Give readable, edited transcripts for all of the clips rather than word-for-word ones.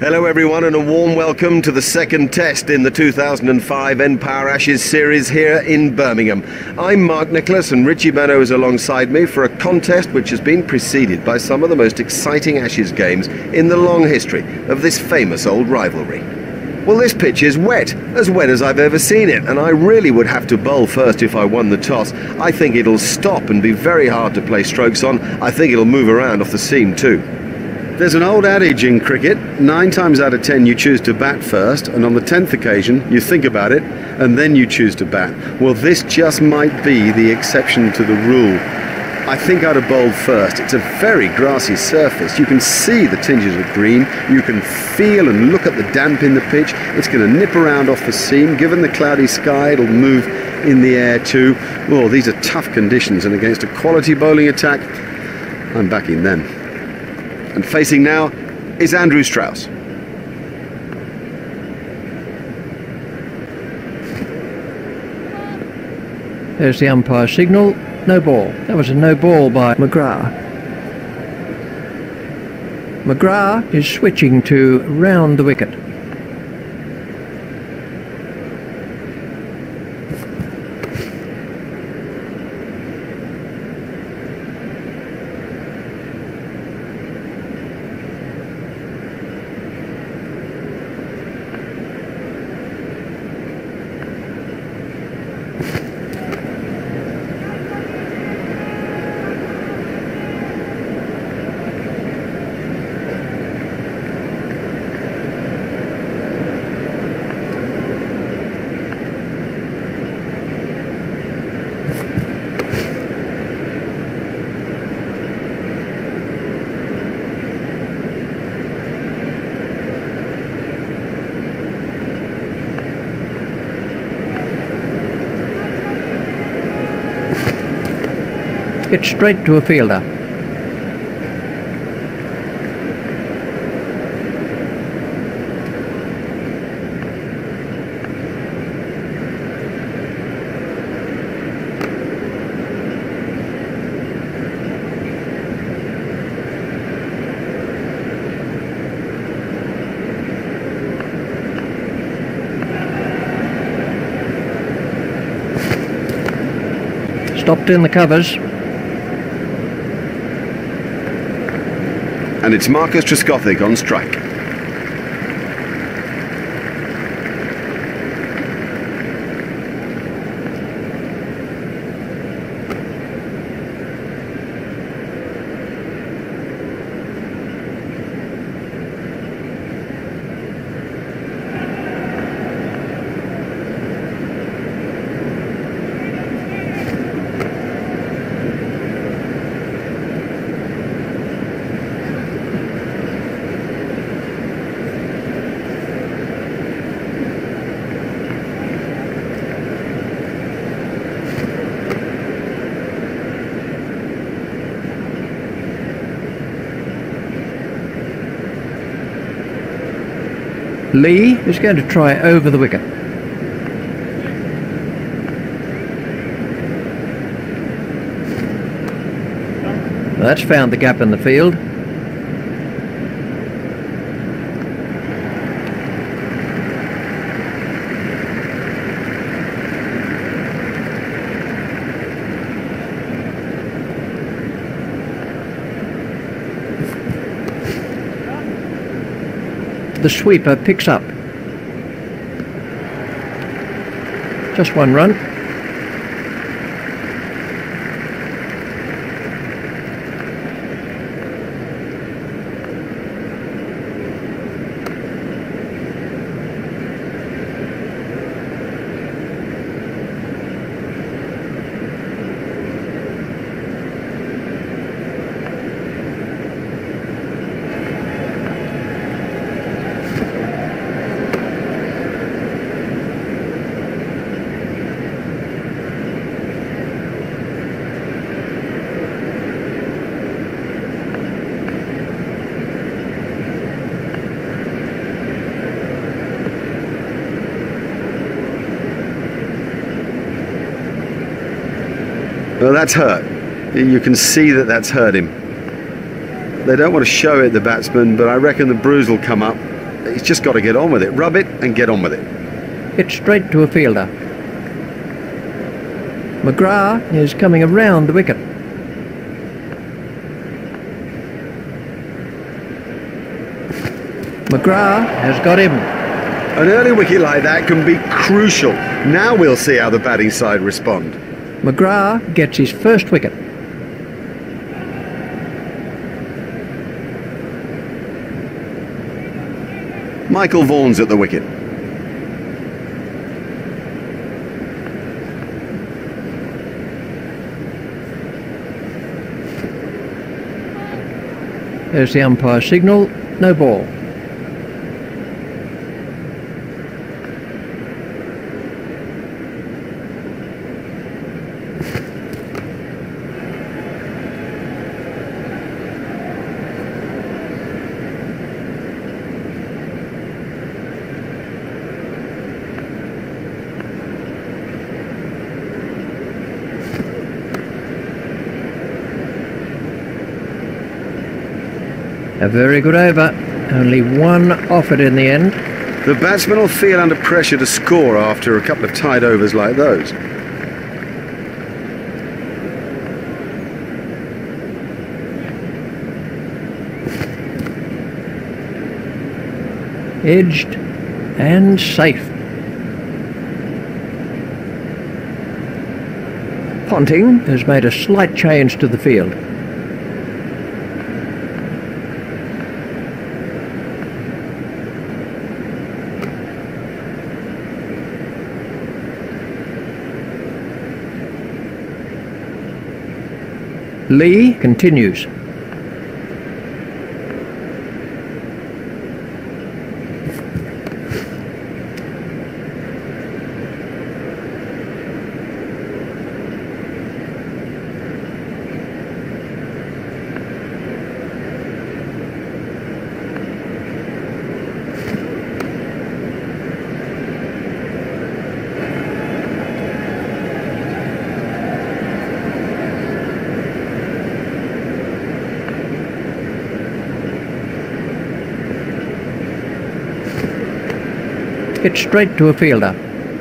Hello everyone and a warm welcome to the second test in the 2005 npower Ashes series here in Birmingham. I'm Mark Nicholas and Richie Benno is alongside me for a contest which has been preceded by some of the most exciting Ashes games in the long history of this famous old rivalry. Well, this pitch is wet as I've ever seen it, and I really would have to bowl first if I won the toss. I think it'll stop and be very hard to play strokes on. I think it'll move around off the seam too. There's an old adage in cricket, 9 times out of 10 you choose to bat first, and on the 10th occasion you think about it and then you choose to bat. Well, this just might be the exception to the rule. I think I'd have bowled first. It's a very grassy surface. You can see the tinges of green. You can feel and look at the damp in the pitch. It's going to nip around off the seam. Given the cloudy sky, it'll move in the air too. Oh, these are tough conditions, and against a quality bowling attack, I'm backing them. And facing now is Andrew Strauss. There's the umpire signal. No ball. That was a no ball by McGrath. McGrath is switching to round the wicket. It's straight to a fielder. Stopped in the covers. And it's Marcus Trescothick on strike. Lee is going to try over the wicket. Well, that's found the gap in the field. The sweeper picks up. Just one run. Well, that's hurt. You can see that that's hurt him. They don't want to show it, the batsman, but I reckon the bruise will come up. He's just got to get on with it. Rub it and get on with it. It's straight to a fielder. McGrath is coming around the wicket. McGrath has got him. An early wicket like that can be crucial. Now we'll see how the batting side respond. McGrath gets his first wicket. Michael Vaughan's at the wicket. There's the umpire signal, no ball. A very good over, only one offered in the end. The batsman will feel under pressure to score after a couple of tight overs like those. Edged and safe. Ponting has made a slight change to the field. Lee continues. It's straight to a fielder.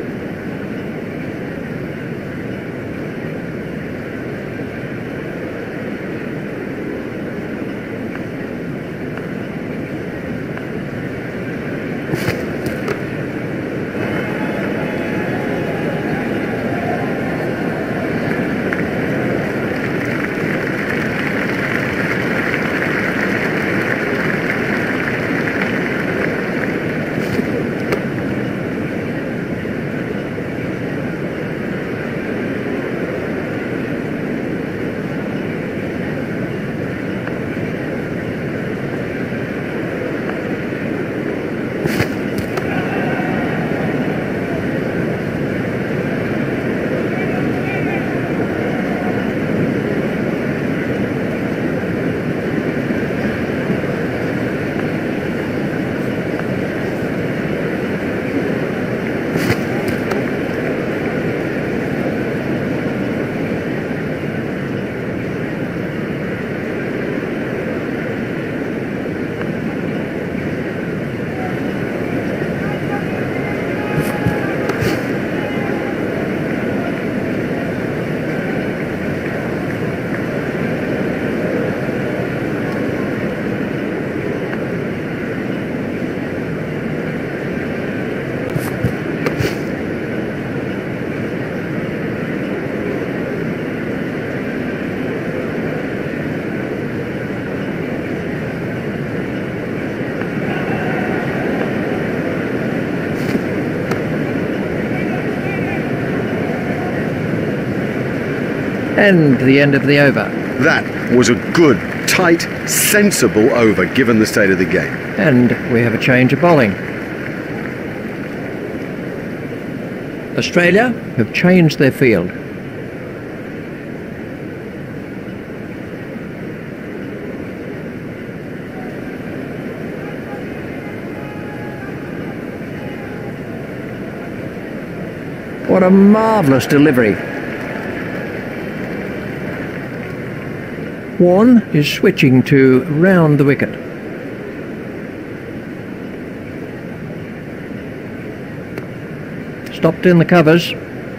And the end of the over. That was a good, tight, sensible over given the state of the game. And we have a change of bowling. Australia have changed their field. What a marvellous delivery. Warne is switching to round the wicket. Stopped in the covers.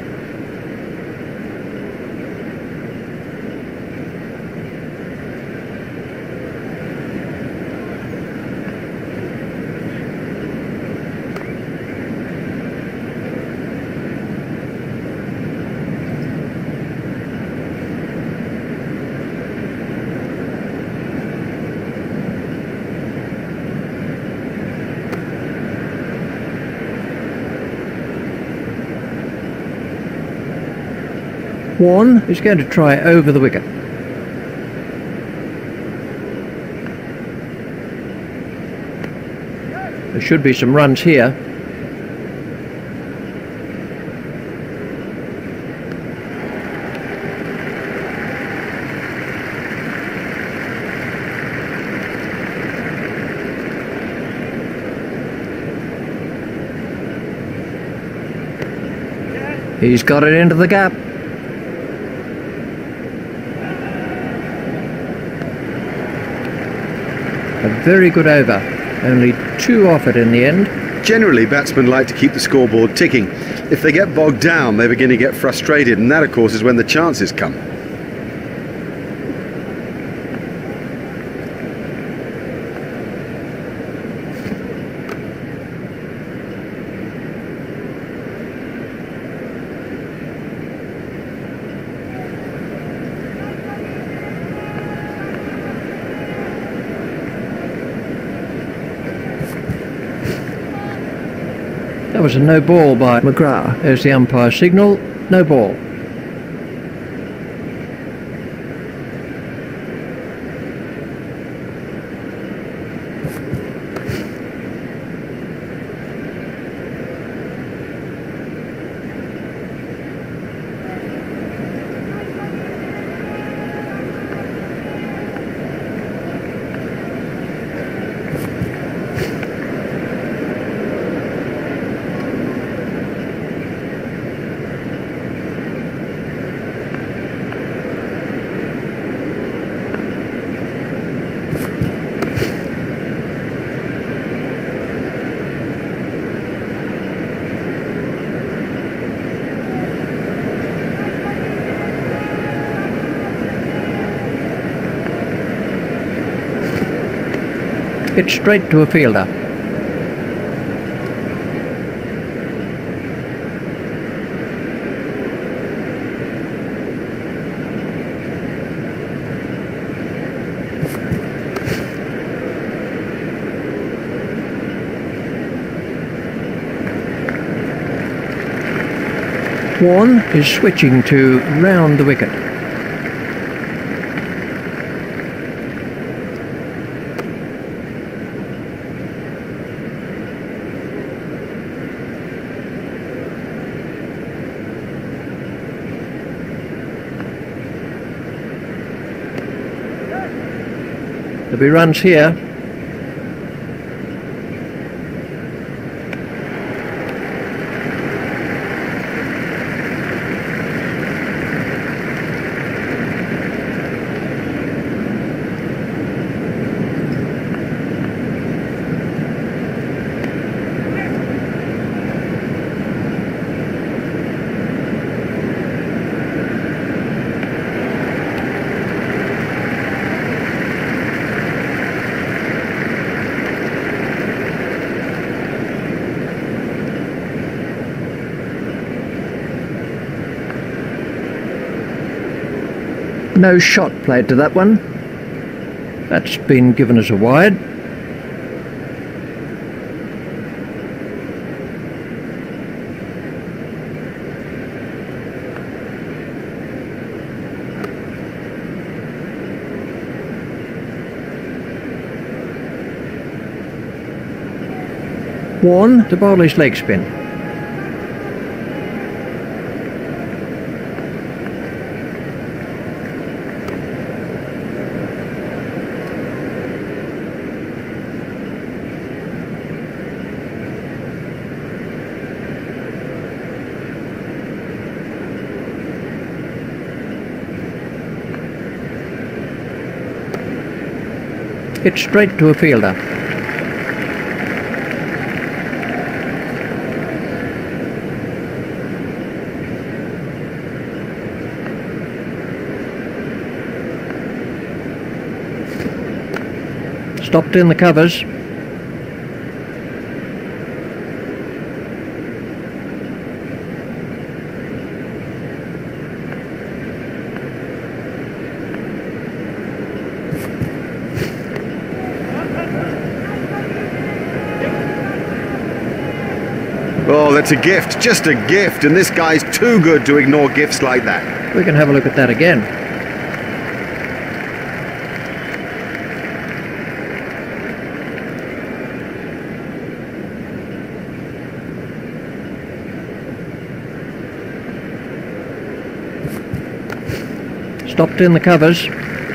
One is going to try over the wicket. There should be some runs here. He's got it into the gap. A very good over. Only 2 off it in the end. Generally, batsmen like to keep the scoreboard ticking. If they get bogged down, they begin to get frustrated, and that, of course, is when the chances come. That was a no ball by McGrath. There's the umpire signal. No ball. It's straight to a fielder. One is switching to round the wicket. There'll be runs here. No shot played to that one. That's been given as a wide. One to bowl his leg spin. It's straight to a fielder. Stopped in the covers. Oh, that's a gift, just a gift, and this guy's too good to ignore gifts like that. We can have a look at that again. Stopped in the covers.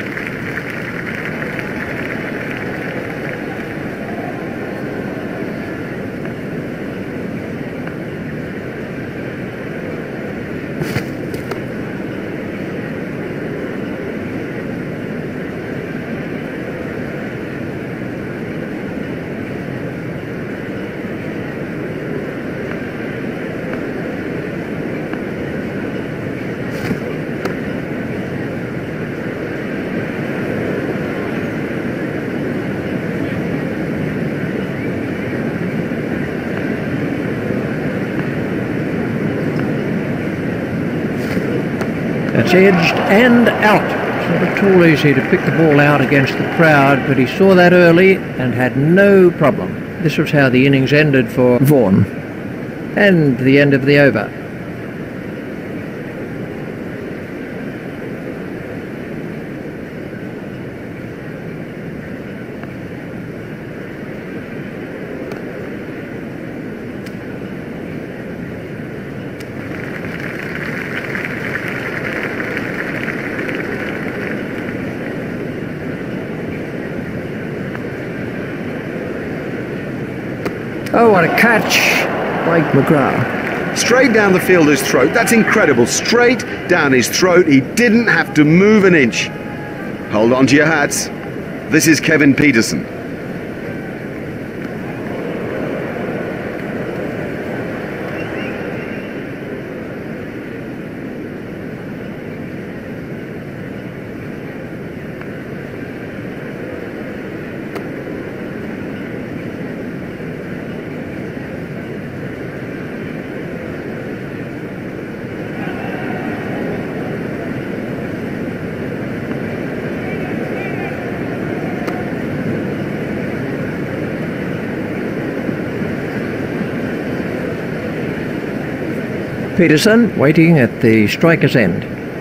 It's edged and out. It's not at all easy to pick the ball out against the crowd, but he saw that early and had no problem. This was how the innings ended for Vaughan. And the end of the over. Oh, what a catch by McGrath. Straight down the fielder's throat. That's incredible. Straight down his throat. He didn't have to move an inch. Hold on to your hats. This is Kevin Peterson. Peterson waiting at the striker's end.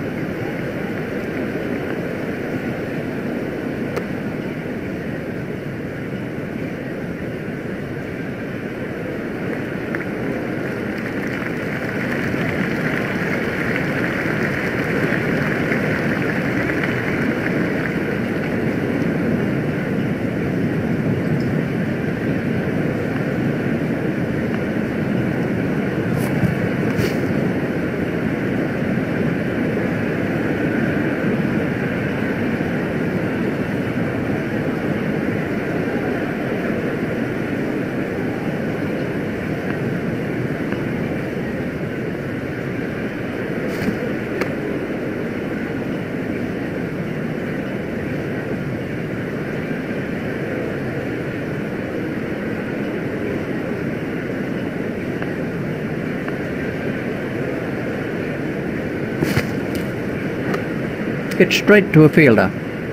Get straight to a fielder.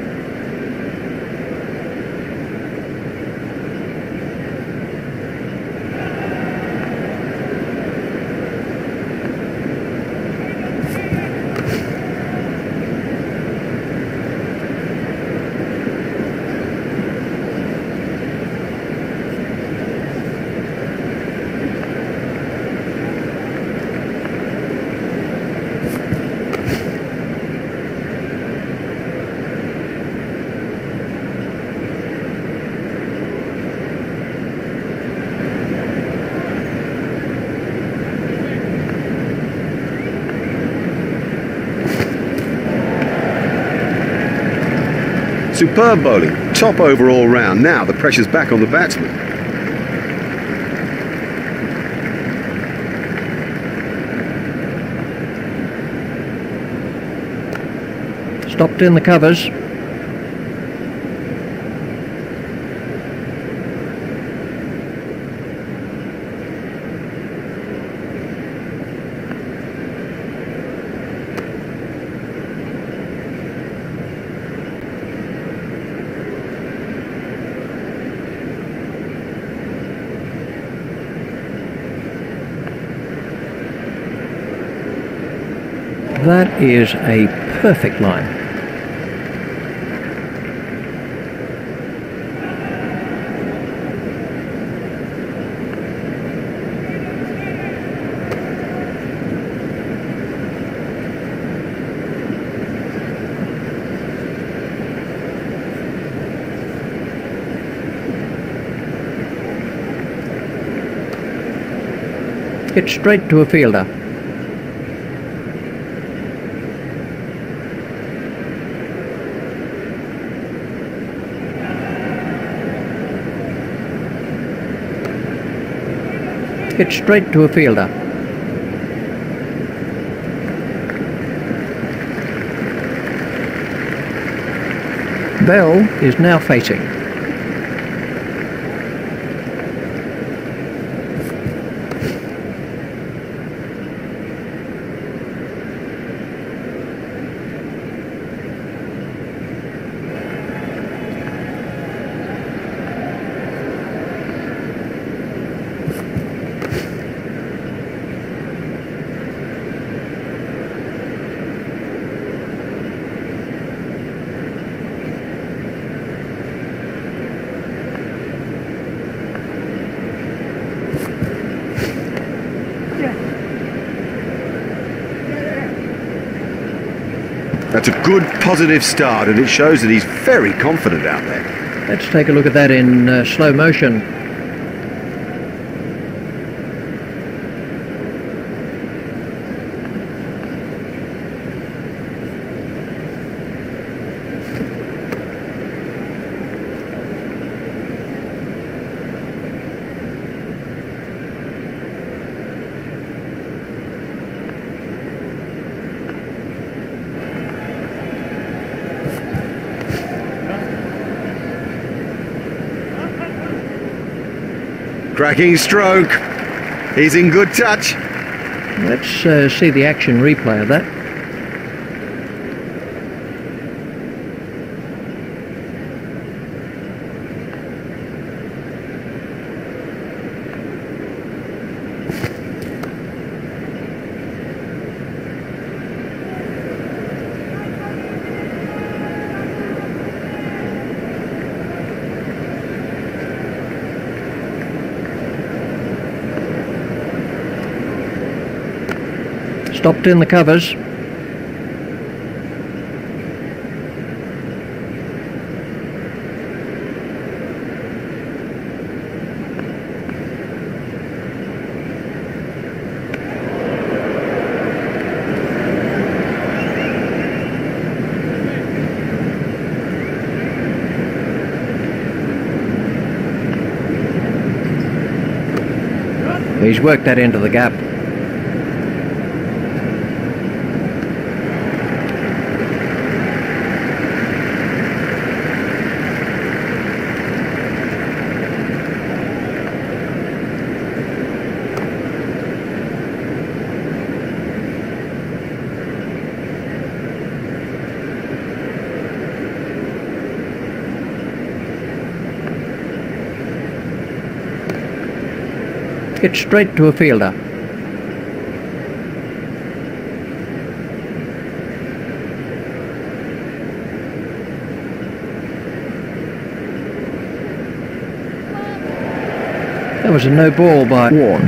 Superb bowling, top overall round. Now the pressure's back on the batsman. Stopped in the covers. That is a perfect line. Hit straight to a fielder. Hit straight to a fielder. Bell is now facing. That's a good positive start, and it shows that he's very confident out there. Let's take a look at that in slow motion. Cracking stroke. He's in good touch. Let's see the action replay of that. Stopped in the covers. He's worked that into the gap. Hit straight to a fielder. That was a no ball by Warren.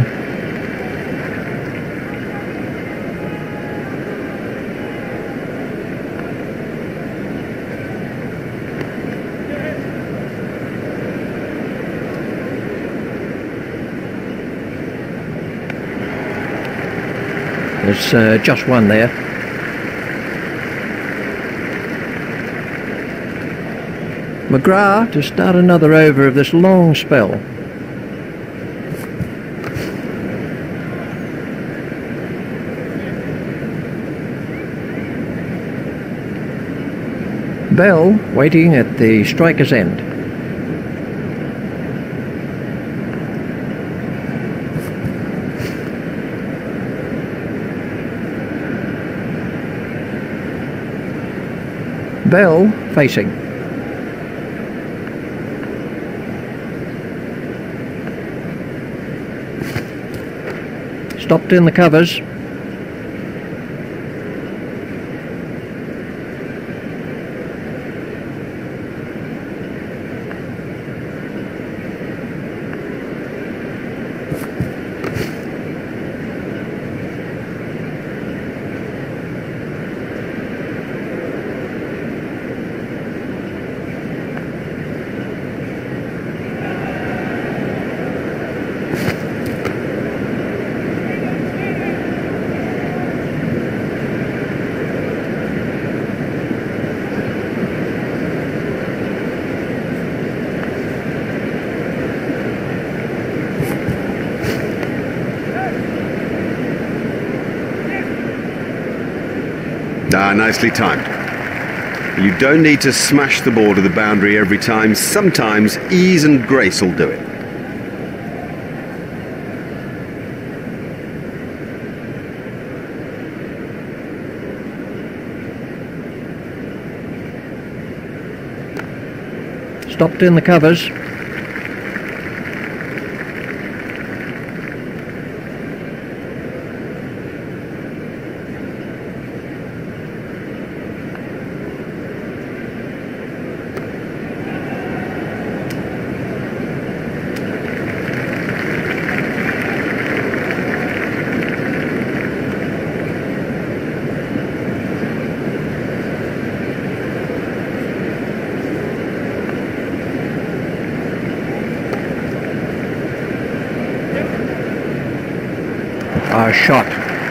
There's just one there. McGrath to start another over of this long spell. Bell waiting at the striker's end. Bell facing. Stopped in the covers. Nicely timed. You don't need to smash the ball to the boundary every time. Sometimes ease and grace will do it. Stopped in the covers. Shot.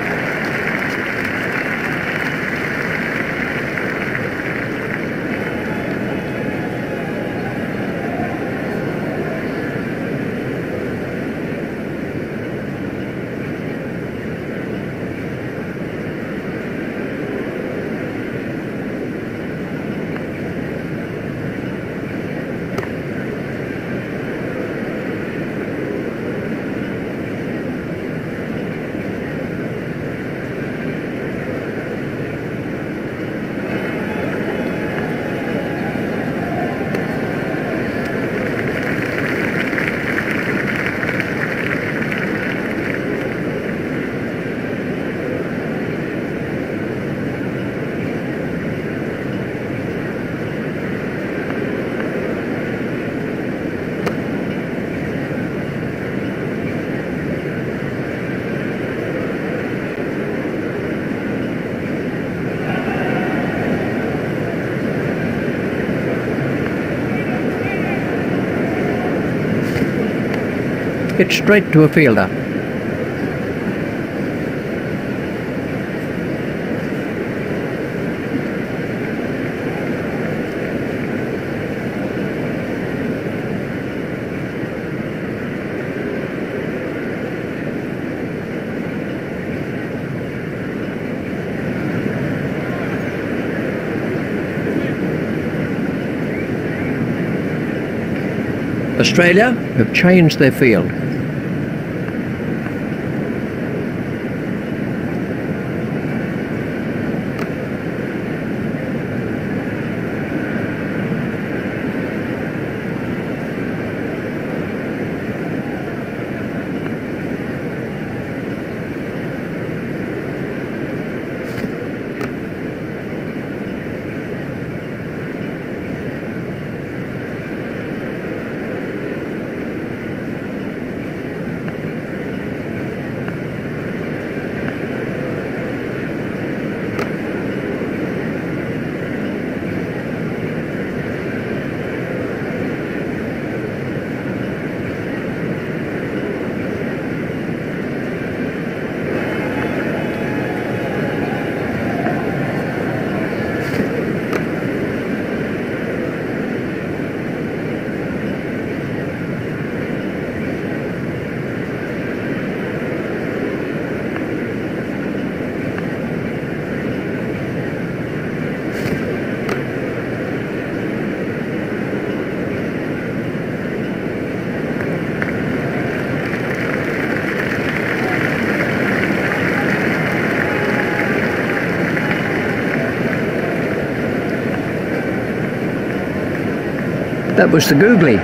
Hit straight to a fielder. Australia have changed their field. That was the googly.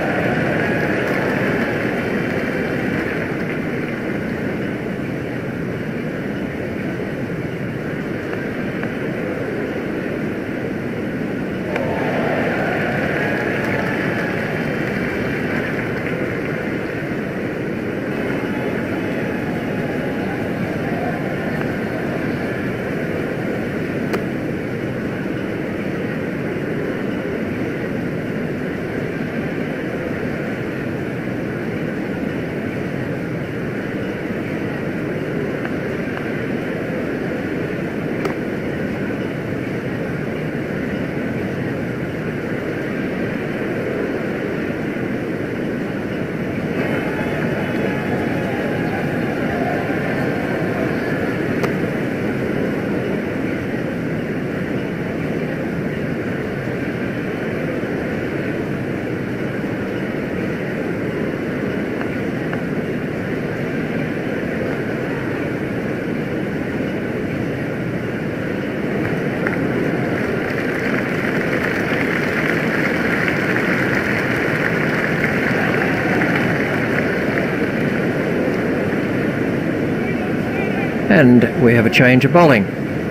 And we have a change of bowling.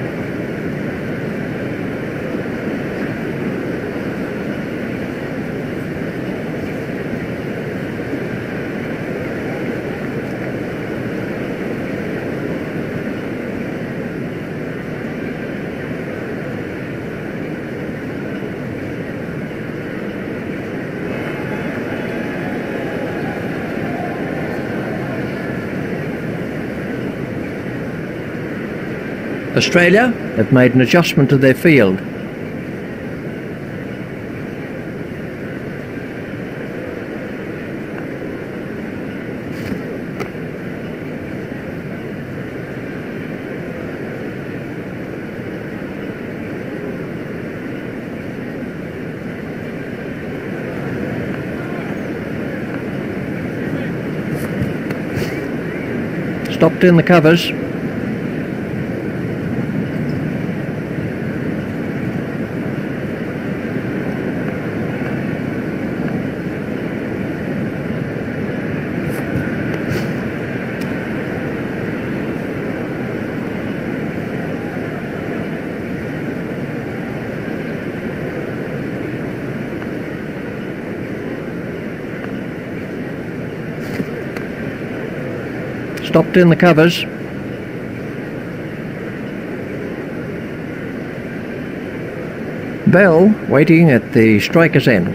Australia have made an adjustment to their field. Stopped in the covers. Stopped in the covers. Bell waiting at the striker's end.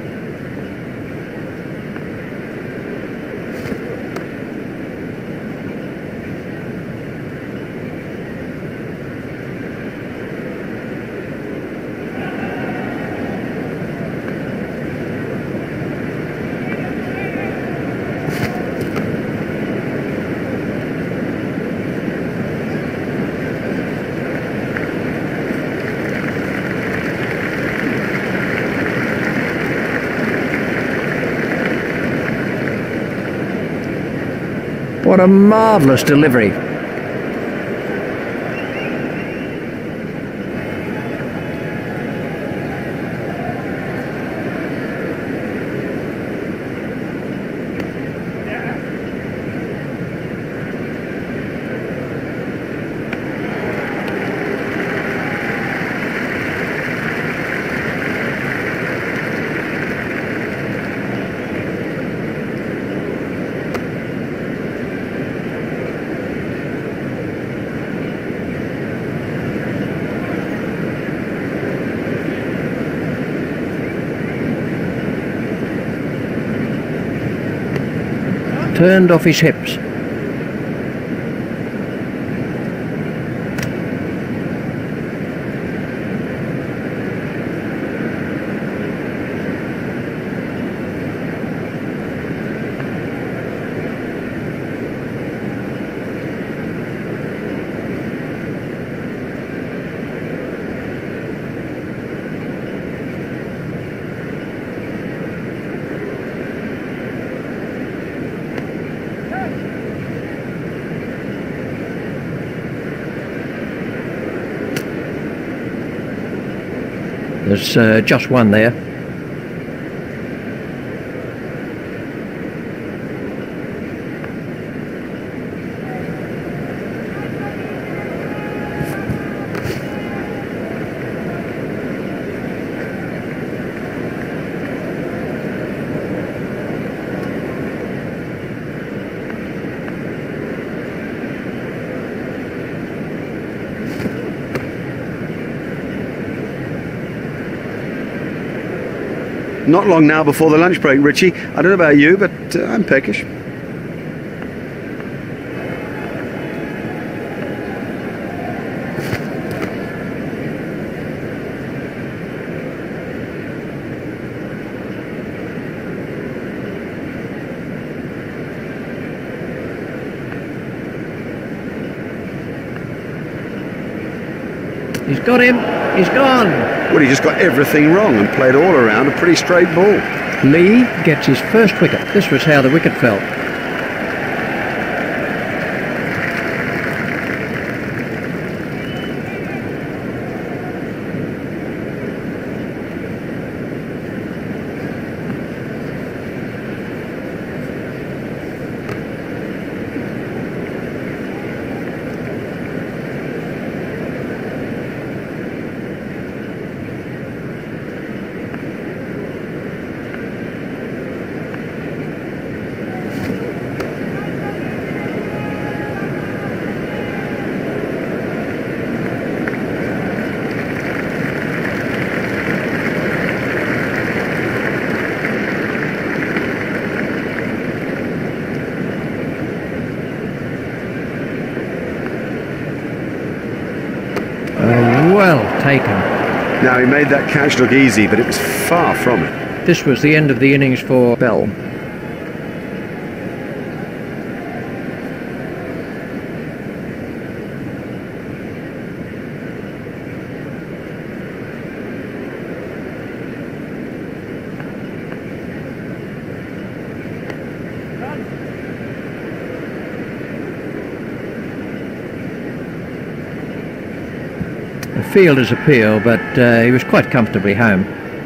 What a marvellous delivery. Turned off his hips. There's just one there. Not long now before the lunch break, Richie. I don't know about you, but I'm peckish. He's got him. He's gone. Well, he just got everything wrong and played all around a pretty straight ball. Lee gets his first wicket. This was how the wicket fell. Well taken. Now, he made that catch look easy, but it was far from it. This was the end of the innings for Bell. The fielder's appeal, but he was quite comfortably home.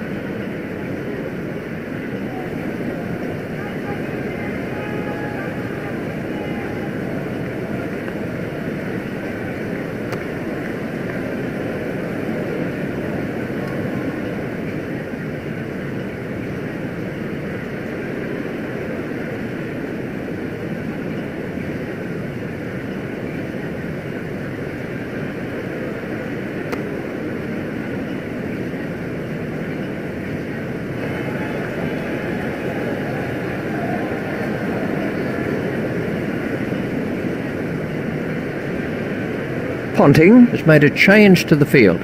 Ponting has made a change to the field.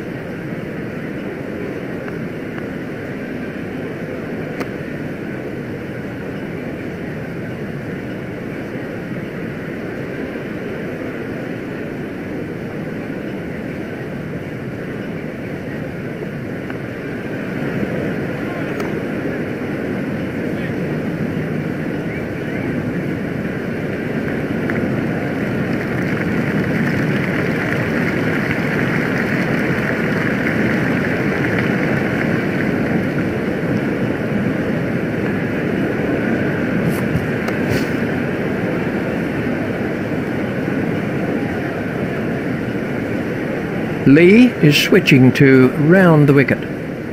Lee is switching to round the wicket.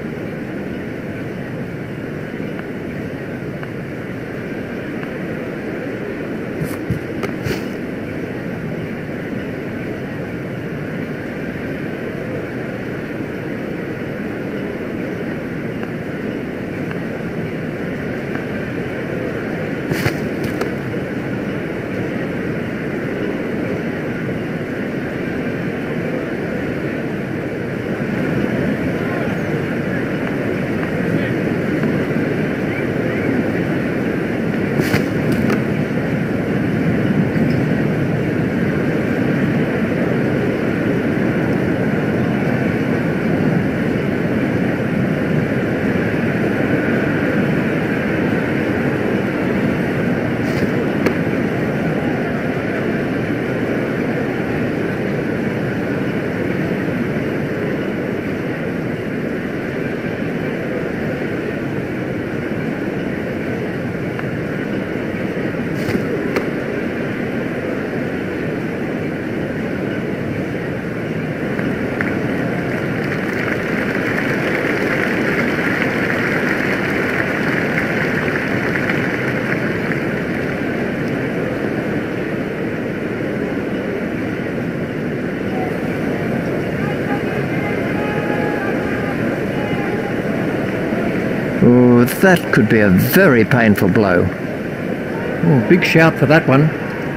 Oh, that could be a very painful blow. Oh, big shout for that one.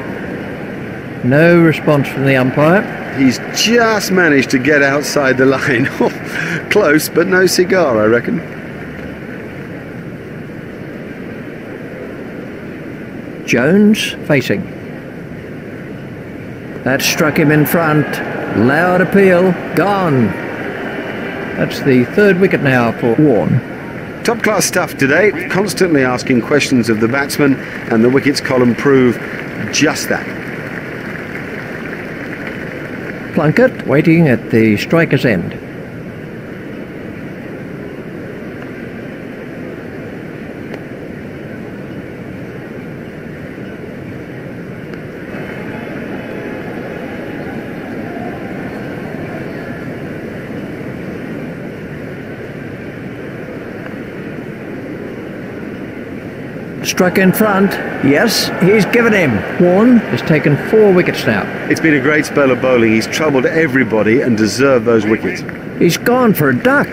No response from the umpire. He's just managed to get outside the line. Close, but no cigar, I reckon. Jones facing. That struck him in front. Loud appeal. Gone. That's the third wicket now for Warne. Top-class stuff today, constantly asking questions of the batsman, and the wickets column prove just that. Plunkett waiting at the striker's end. Struck in front. Yes, he's given him. Warne has taken 4 wickets now. It's been a great spell of bowling. He's troubled everybody and deserved those wickets. He's gone for a duck.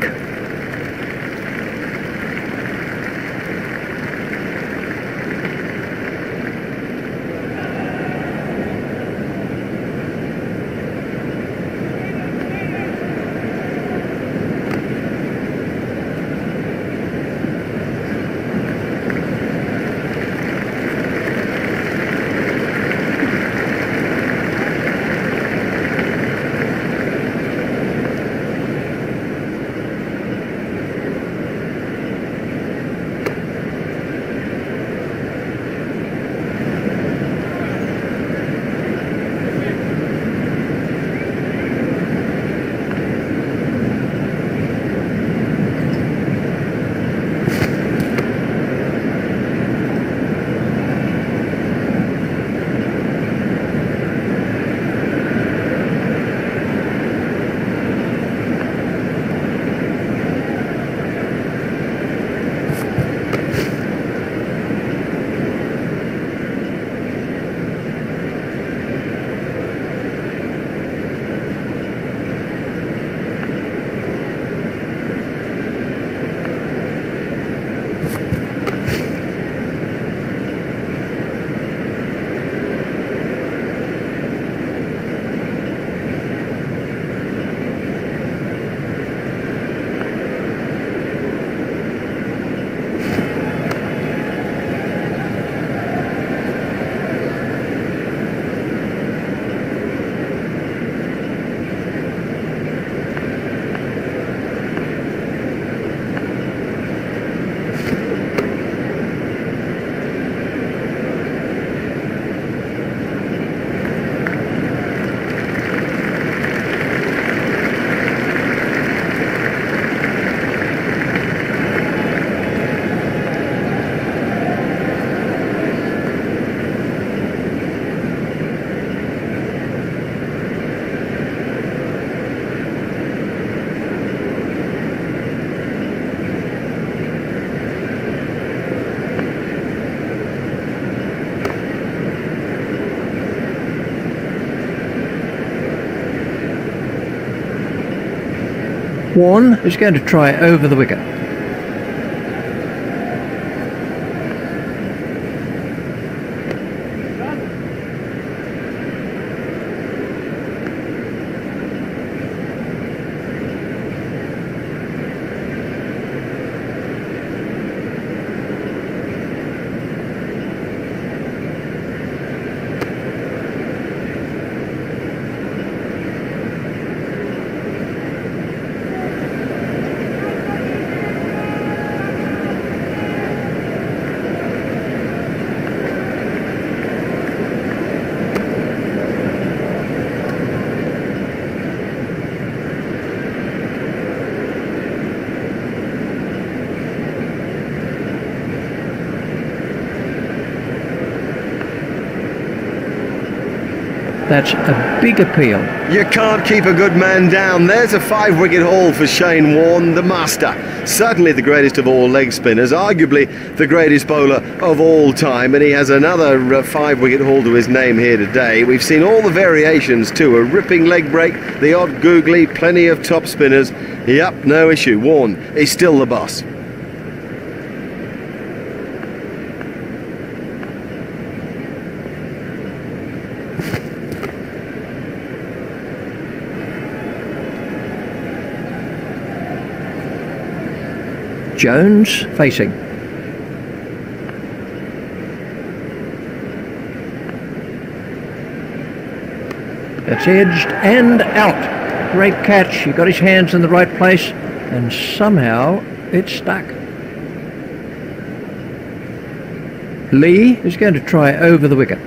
Warne is going to try over the wicket. That's a big appeal. You can't keep a good man down. There's a 5-wicket haul for Shane Warne, the master. Certainly the greatest of all leg spinners, arguably the greatest bowler of all time, and he has another 5-wicket haul to his name here today. We've seen all the variations too, a ripping leg break, the odd googly, plenty of top spinners. Yep, no issue. Warne is still the boss. Jones facing. It's edged and out. Great catch. He got his hands in the right place and somehow it stuck. Lee is going to try over the wicket.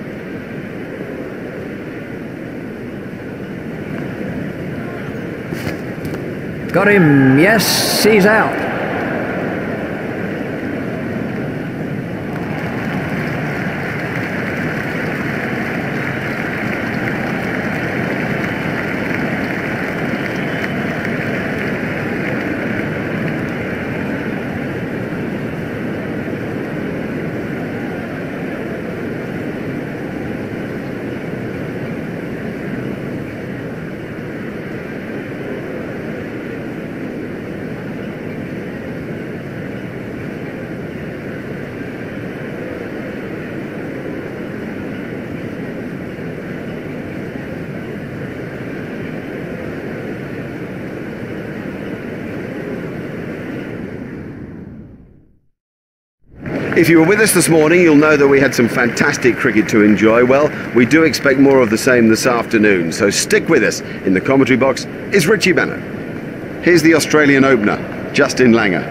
Got him. Yes, he's out. If you were with us this morning, you'll know that we had some fantastic cricket to enjoy. Well, we do expect more of the same this afternoon, so stick with us. In the commentary box is Richie Benno. Here's the Australian opener, Justin Langer.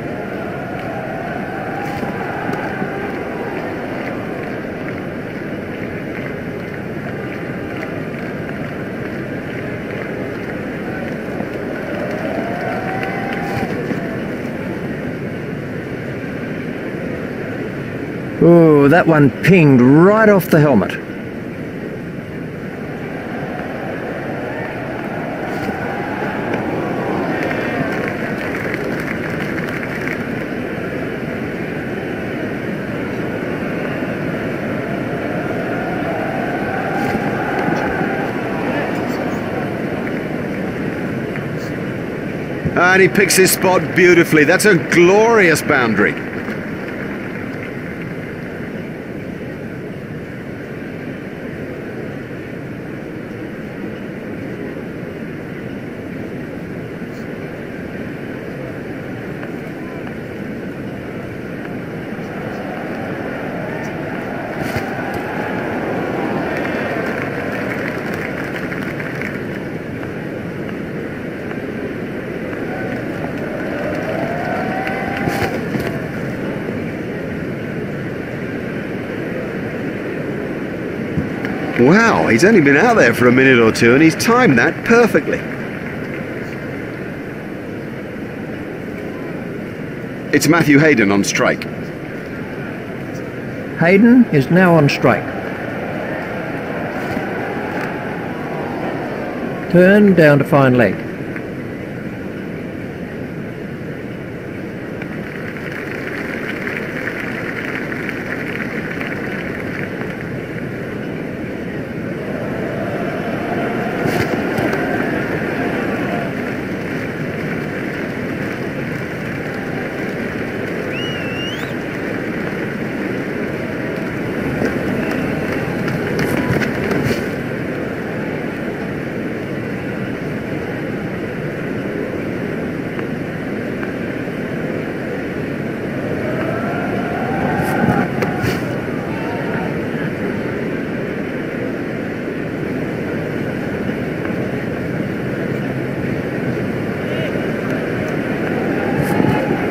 Oh, that one pinged right off the helmet. And he picks his spot beautifully. That's a glorious boundary. Wow, he's only been out there for a minute or two and he's timed that perfectly. It's Matthew Hayden on strike. Hayden is now on strike. Turn down to fine leg.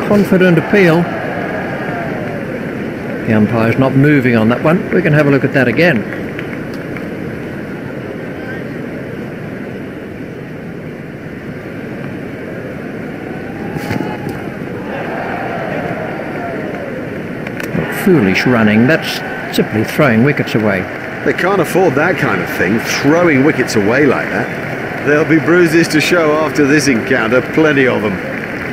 Confident appeal. The umpire's not moving on that one. We can have a look at that again. Foolish running. That's simply throwing wickets away. They can't afford that kind of thing, throwing wickets away like that. There'll be bruises to show after this encounter, plenty of them.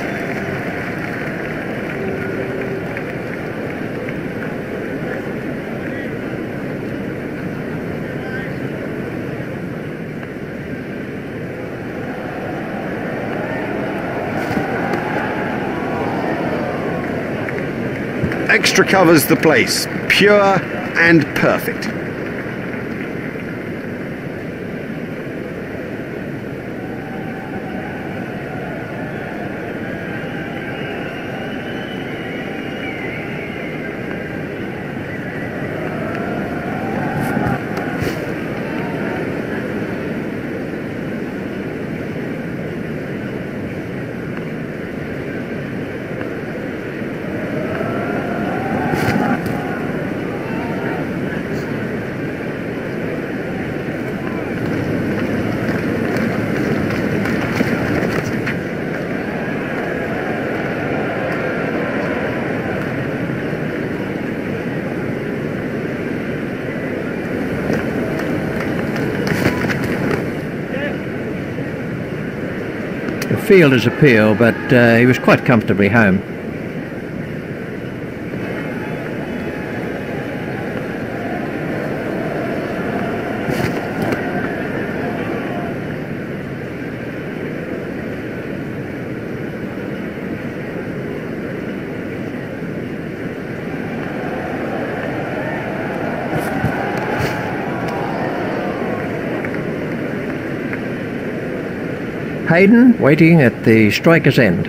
Extra covers the place, pure and perfect. Fielder's appeal, but he was quite comfortably home. Hayden waiting at the striker's end.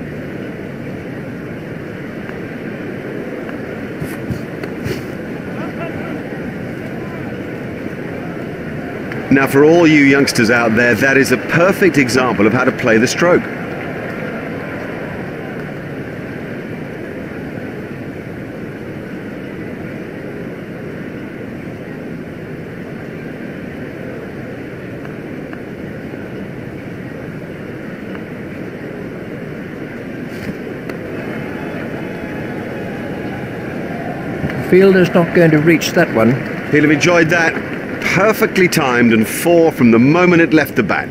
Now, for all you youngsters out there, that is a perfect example of how to play the stroke. Fielder's not going to reach that one. He'll have enjoyed that. Perfectly timed and 4 from the moment it left the bat.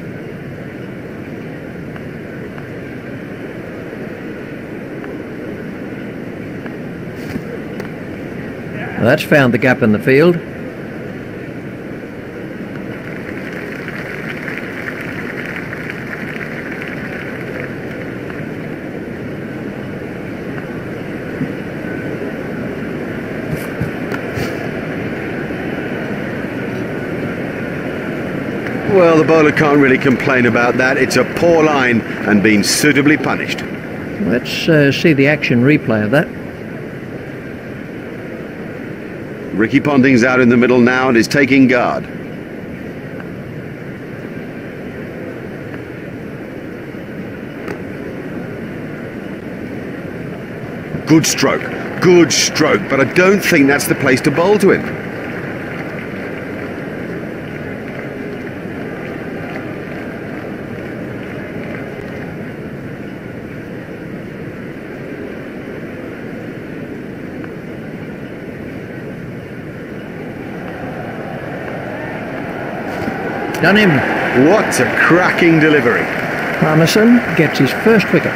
Well, that's found the gap in the field. Well, the bowler can't really complain about that. It's a poor line and been suitably punished. Let's see the action replay of that. Ricky Ponting's out in the middle now and is taking guard. Good stroke, but I don't think that's the place to bowl to him. Done him. What a cracking delivery. Palmerson gets his first wicket.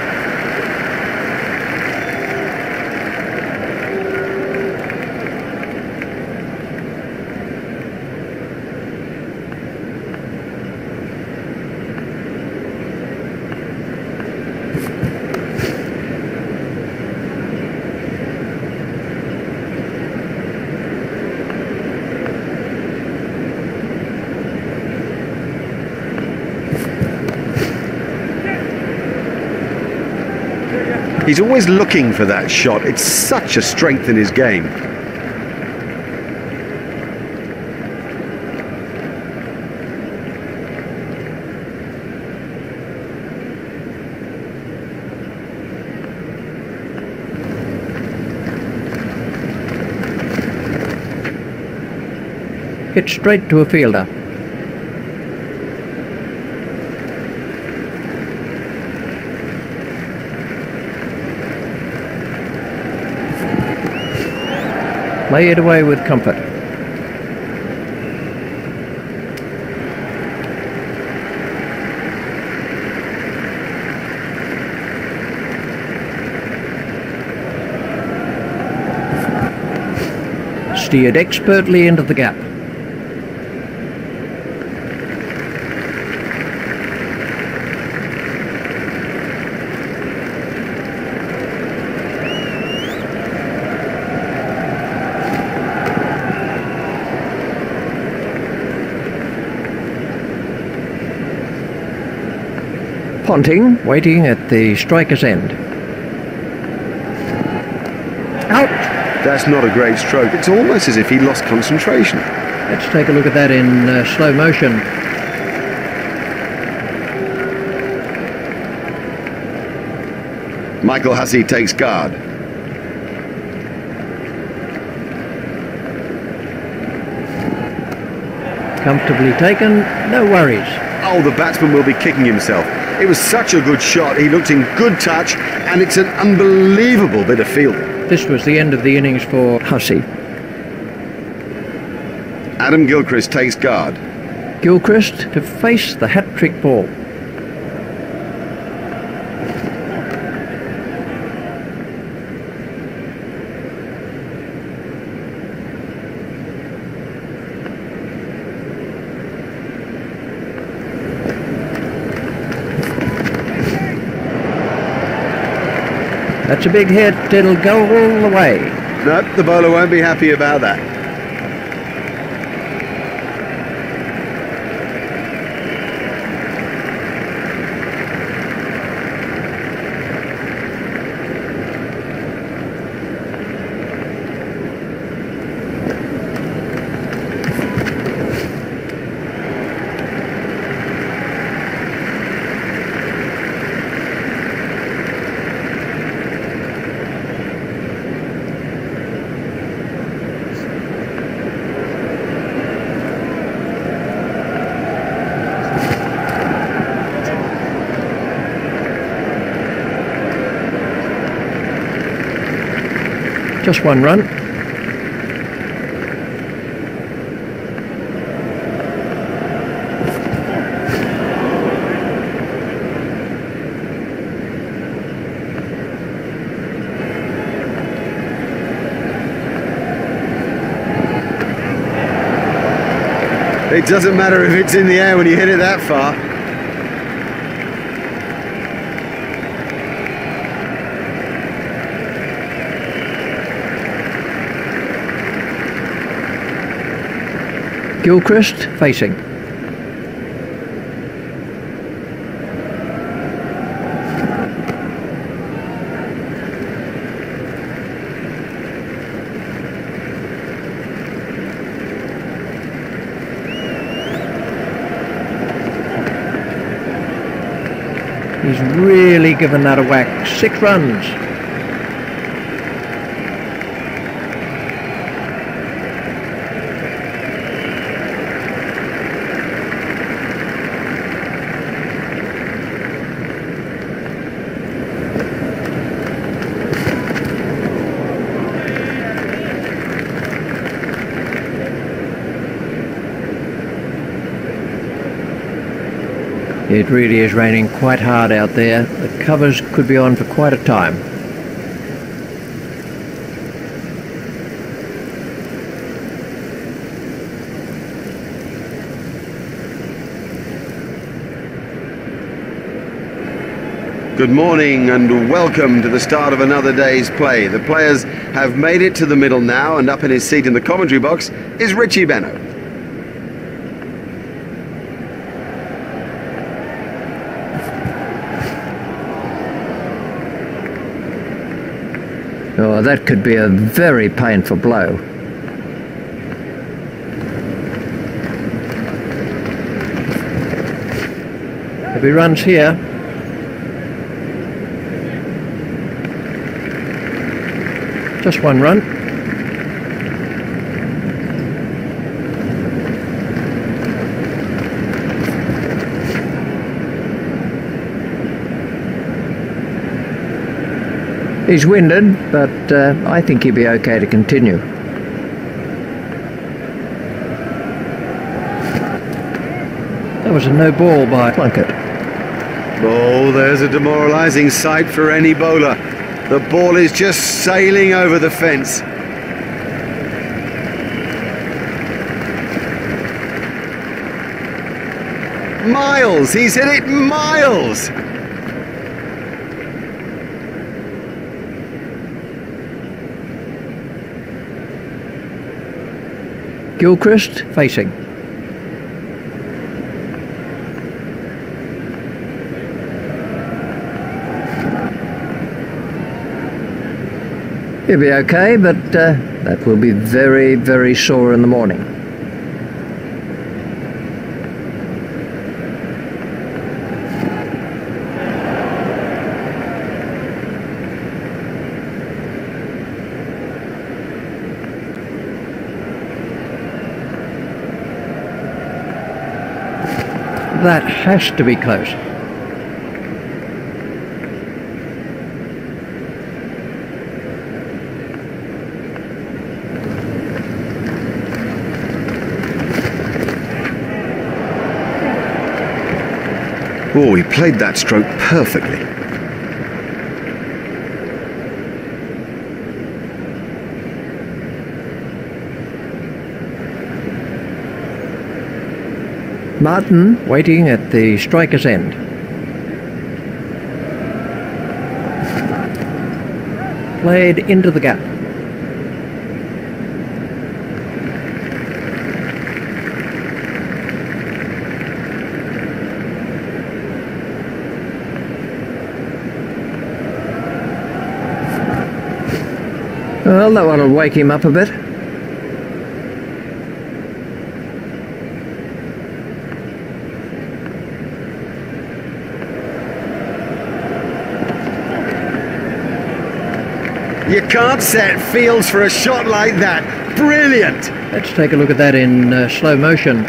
He's always looking for that shot. It's such a strength in his game. it straight to a fielder. Lay it away with comfort. Steered expertly into the gap. Ponting, waiting at the striker's end. Out! That's not a great stroke. It's almost as if he lost concentration. Let's take a look at that in slow motion. Michael Hussey takes guard. Comfortably taken, no worries. Oh, the batsman will be kicking himself. It was such a good shot. He looked in good touch, and it's an unbelievable bit of fielding. This was the end of the innings for Hussey. Adam Gilchrist takes guard. Gilchrist to face the hat-trick ball. That's a big hit, it'll go all the way. Nope, the bowler won't be happy about that. Just one run. It doesn't matter if it's in the air when you hit it that far. Gilchrist facing. He's really given that a whack. 6 runs. It really is raining quite hard out there. The covers could be on for quite a time. Good morning and welcome to the start of another day's play. The players have made it to the middle now, and up in his seat in the commentary box is Richie Benaud. Oh, that could be a very painful blow. Heavy runs here. Just one run. He's winded, but I think he'll be okay to continue. That was a no ball by Plunkett. Oh, there's a demoralising sight for any bowler. The ball is just sailing over the fence. Miles! He's hit it miles! Gilchrist facing. He'll be okay, but that will be very, very sore in the morning. That has to be close. Oh, he played that stroke perfectly. Martin waiting at the striker's end. Played into the gap. Well, that one will wake him up a bit. You can't set fields for a shot like that. Brilliant! Let's take a look at that in slow motion.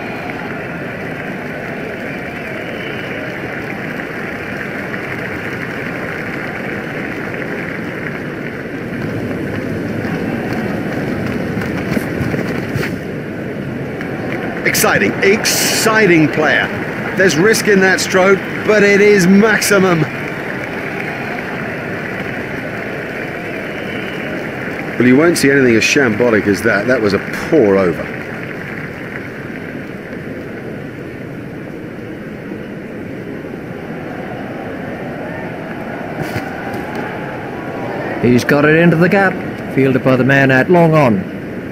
Exciting, exciting player. There's risk in that stroke, but it is maximum. Well, you won't see anything as shambolic as that. That was a poor over. He's got it into the gap. Fielded by the man at long on.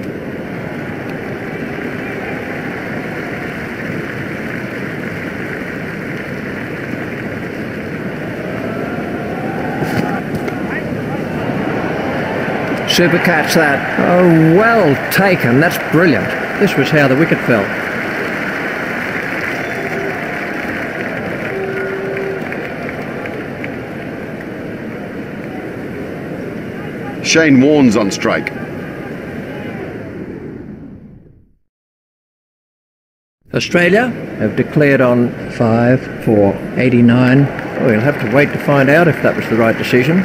Super catch that. Oh, well taken. That's brilliant. This was how the wicket fell. Shane Warne's on strike. Australia have declared on 5 for 89. We'll have to wait to find out if that was the right decision.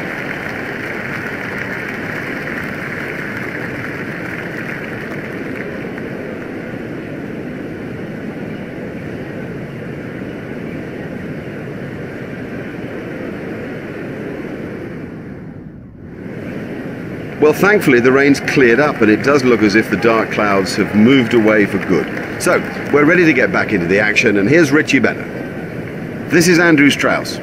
Well, thankfully the rain's cleared up and it does look as if the dark clouds have moved away for good. So, we're ready to get back into the action, and here's Richie Bennett. This is Andrew Strauss.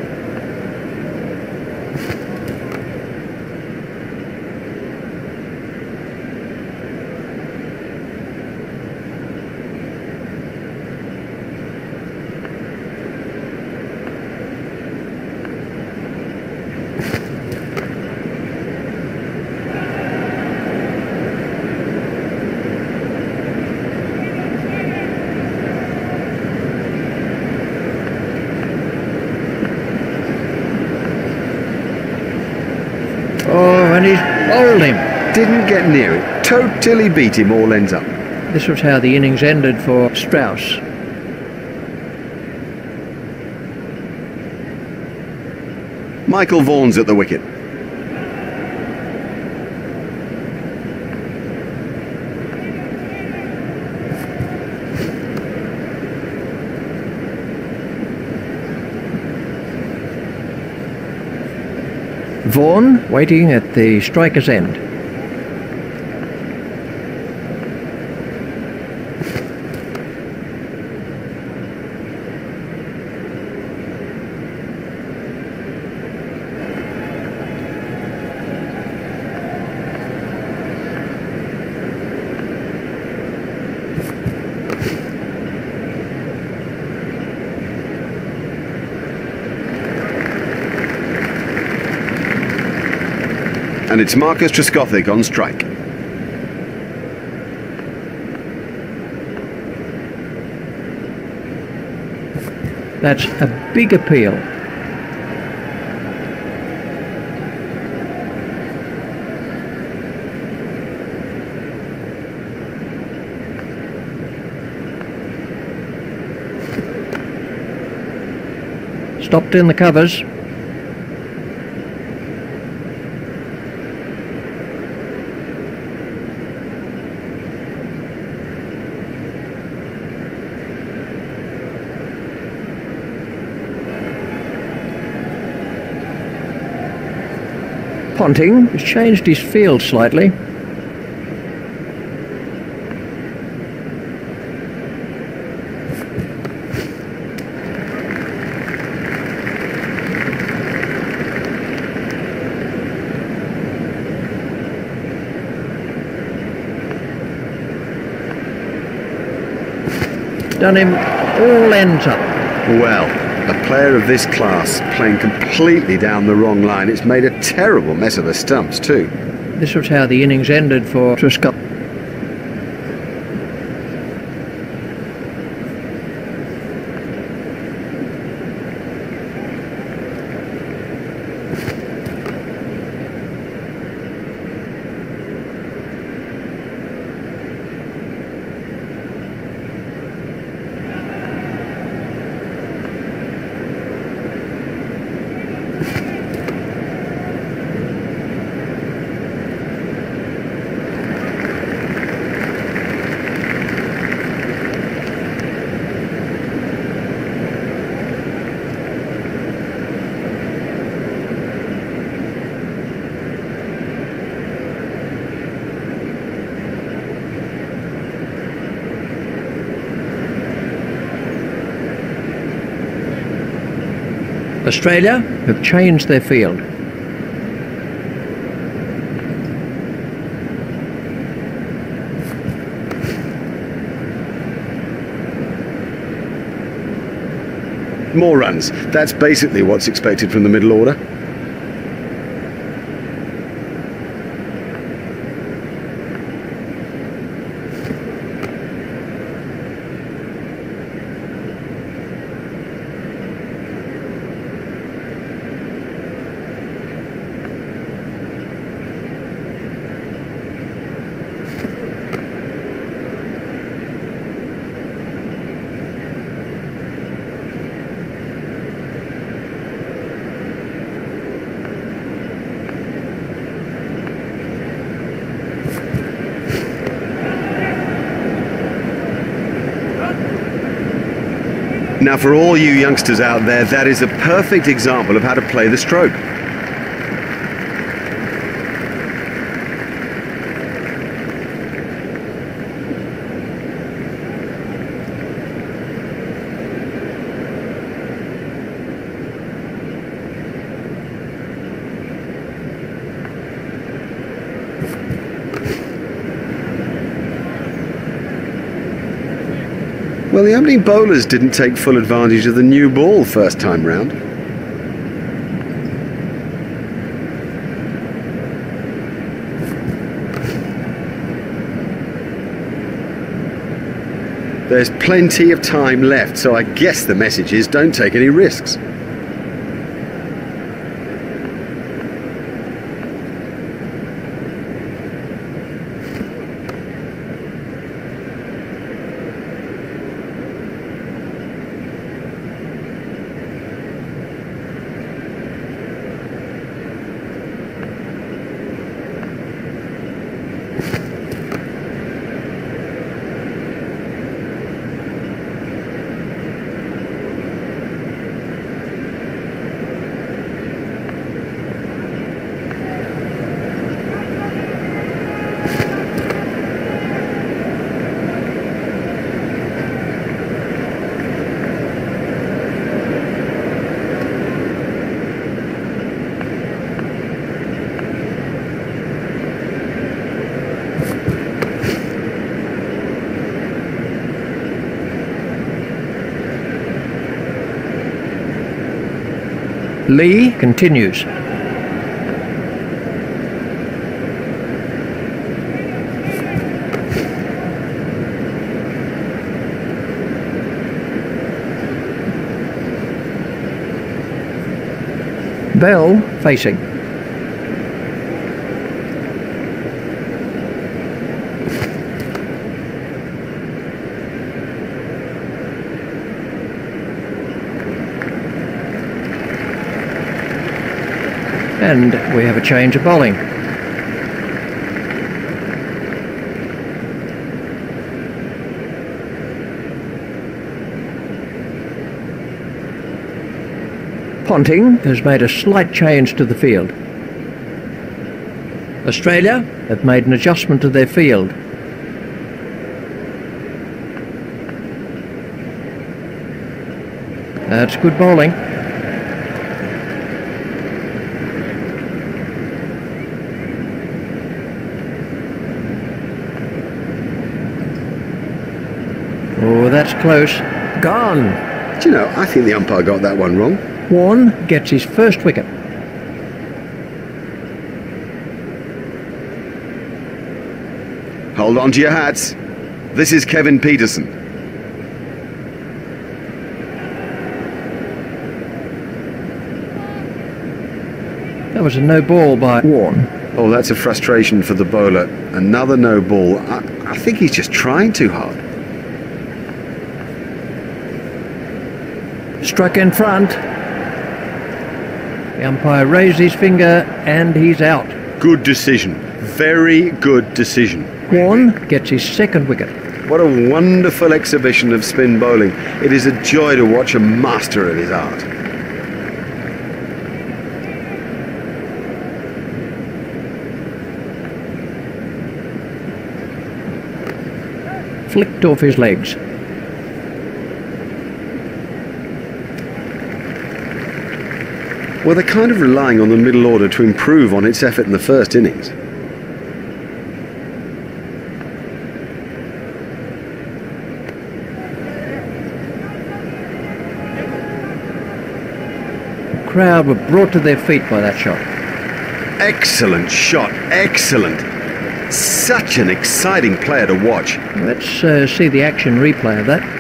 Oh, and he's bowled him. Didn't get near it. Totally beat him all ends up. This was how the innings ended for Strauss. Michael Vaughan's at the wicket. Vaughan waiting at the striker's end. And it's Marcus Trescothick on strike. That's a big appeal. Stopped in the covers. Ponting has changed his field slightly. Done him all ends up. Well, a player of this class playing completely down the wrong line. It's made a terrible mess of the stumps too. This was how the innings ended for Trescott. Australia have changed their field. More runs. That's basically what's expected from the middle order. Now, for all you youngsters out there, that is a perfect example of how to play the stroke. Well, the opening bowlers didn't take full advantage of the new ball first time round. There's plenty of time left, so I guess the message is don't take any risks. Lee continues. Bell facing. And we have a change of bowling. Ponting has made a slight change to the field. Australia have made an adjustment to their field. That's good bowling. Oh, that's close. Gone. Do you know, I think the umpire got that one wrong. Warne gets his first wicket. Hold on to your hats. This is Kevin Peterson. That was a no ball by Warne. Oh, that's a frustration for the bowler. Another no ball. I think he's just trying too hard. Struck in front. The umpire raised his finger and he's out. Good decision. Very good decision. Warne gets his second wicket. What a wonderful exhibition of spin bowling. It is a joy to watch a master of his art. Flicked off his legs. Well, they're kind of relying on the middle order to improve on its effort in the first innings. The crowd were brought to their feet by that shot. Excellent shot, excellent. Such an exciting player to watch. Let's see the action replay of that.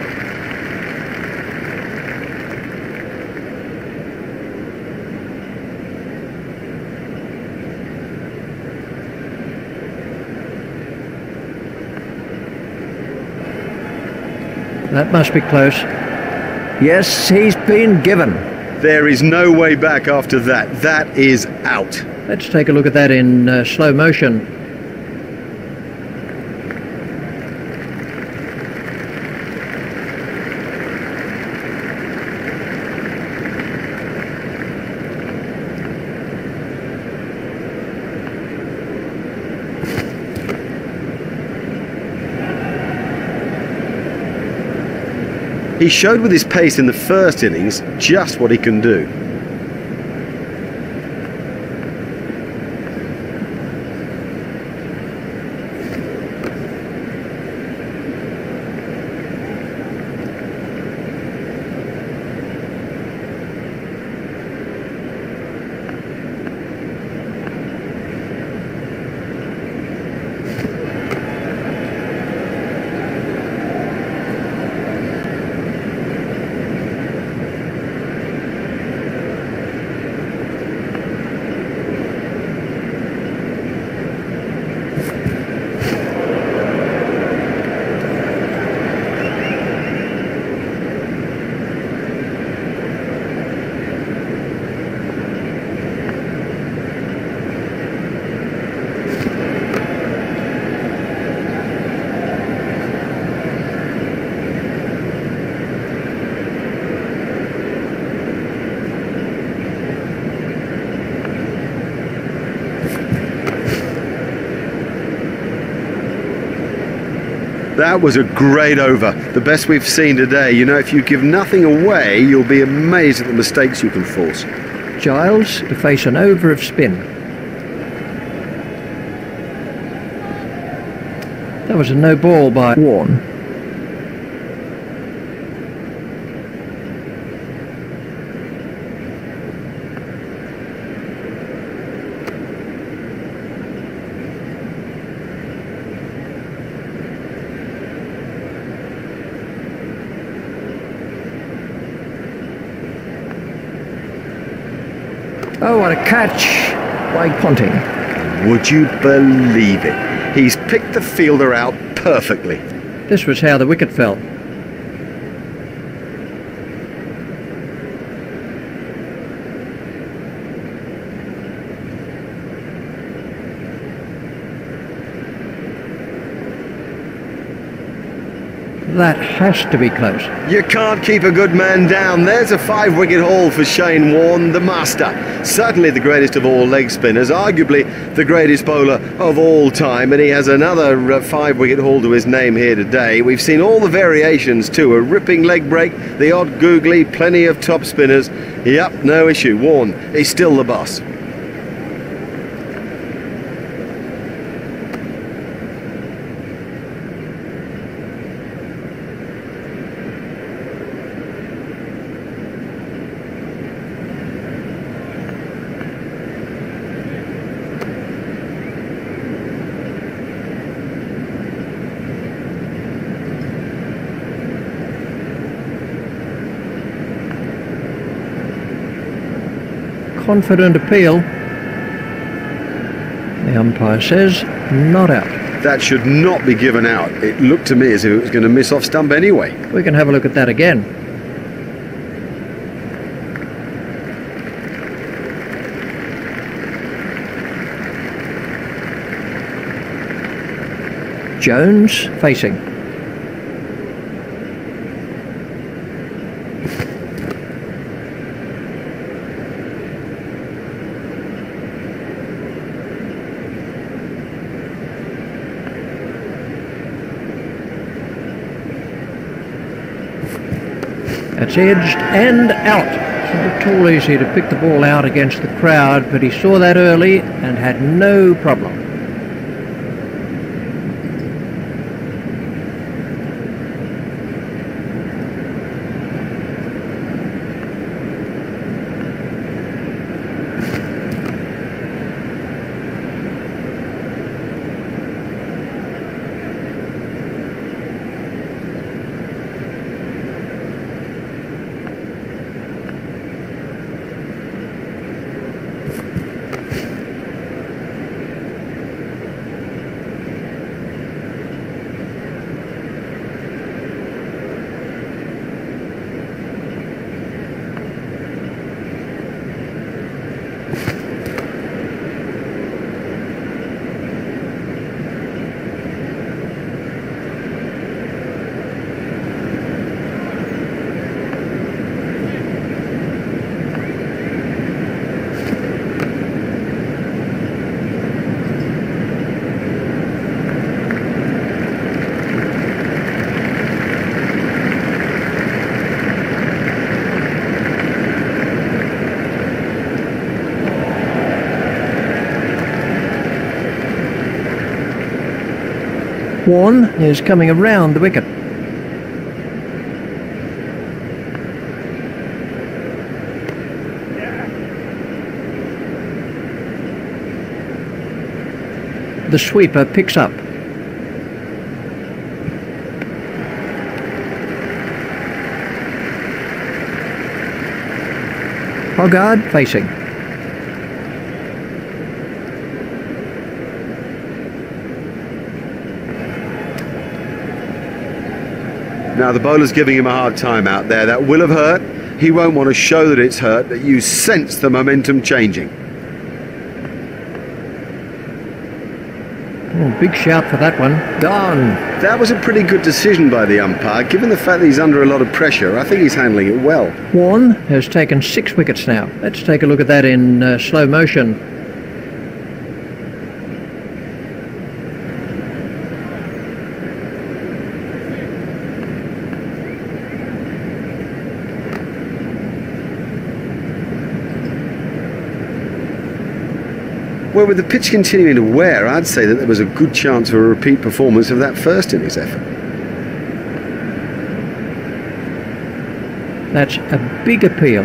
That must be close. Yes, he's been given. There is no way back after that. That is out. Let's take a look at that in slow motion. He showed with his pace in the first innings just what he can do. That was a great over, the best we've seen today. You know, if you give nothing away, you'll be amazed at the mistakes you can force. Giles to face an over of spin. That was a no ball by Warne. Oh, what a catch by Ponting. Would you believe it? He's picked the fielder out perfectly. This was how the wicket fell. That has to be close. You can't keep a good man down. There's a 5-wicket haul for Shane Warne, the master. Certainly the greatest of all leg spinners, arguably the greatest bowler of all time, and he has another 5-wicket haul to his name here today. We've seen all the variations too, a ripping leg break, the odd googly, plenty of top spinners. Yep, no issue. Warne is still the boss. Confident appeal. The umpire says not out. That should not be given out. It looked to me as if it was going to miss off stump anyway. We can have a look at that again. Jones facing. That's edged and out. It's not at all easy to pick the ball out against the crowd, but he saw that early and had no problem. Warne is coming around the wicket. The sweeper picks up. Hoggard facing. Now the bowler's giving him a hard time out there. That will have hurt. He won't want to show that it's hurt, but you sense the momentum changing. Oh, big shout for that one. Gone. That was a pretty good decision by the umpire. Given the fact that he's under a lot of pressure, I think he's handling it well. Warne has taken 6 wickets now. Let's take a look at that in slow motion. Well, with the pitch continuing to wear, I'd say that there was a good chance for a repeat performance of that first innings effort. That's a big appeal.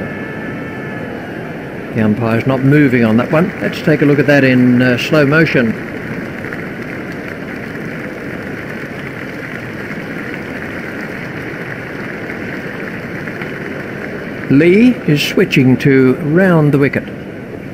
The umpire's not moving on that one. Let's take a look at that in slow motion. Lee is switching to round the wicket.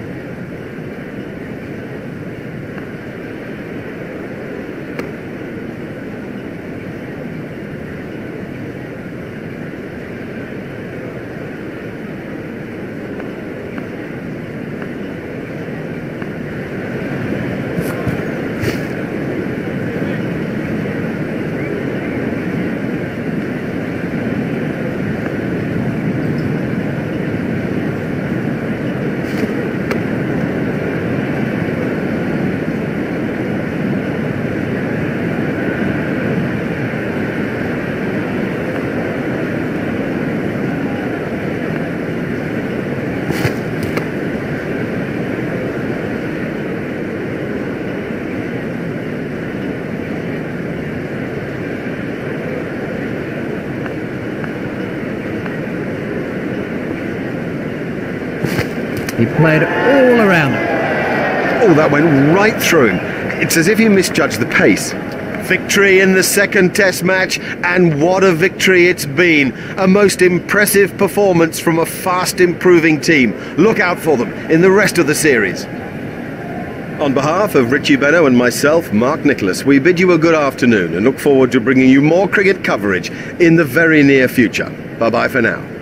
He played all around him. Oh, that went right through him. It's as if he misjudged the pace. Victory in the second test match, and what a victory it's been. A most impressive performance from a fast improving team. Look out for them in the rest of the series. On behalf of Richie Benno and myself, Mark Nicholas, we bid you a good afternoon and look forward to bringing you more cricket coverage in the very near future. Bye-bye for now.